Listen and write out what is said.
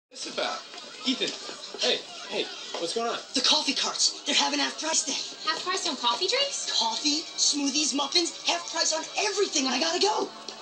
What's this about? Ethan, hey, what's going on? The coffee carts. They're having half price day. Half price on coffee drinks? Coffee, smoothies, muffins, half price on everything. I gotta go.